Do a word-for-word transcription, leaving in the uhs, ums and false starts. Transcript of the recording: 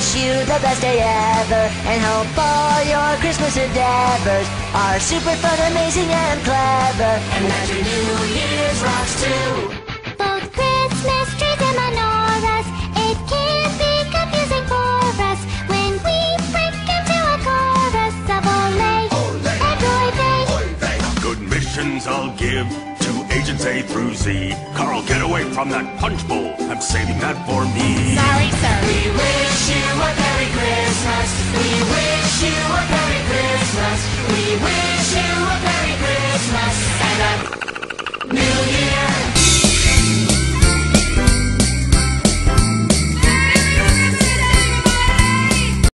wish you the best day ever, and hope all your Christmas endeavors are super fun, amazing, and clever, and that your New Year's rocks too. Both Christmas trees and menorahs, it can be confusing for us when we break into a chorus of ole, ole and oy vey. Good missions I'll give to agents A through Z. Carl, get away from that punch bowl. I'm saving that for me. Sorry, sir. We wish you a Merry Christmas. We wish you a Merry Christmas. We wish you a Merry Christmas and a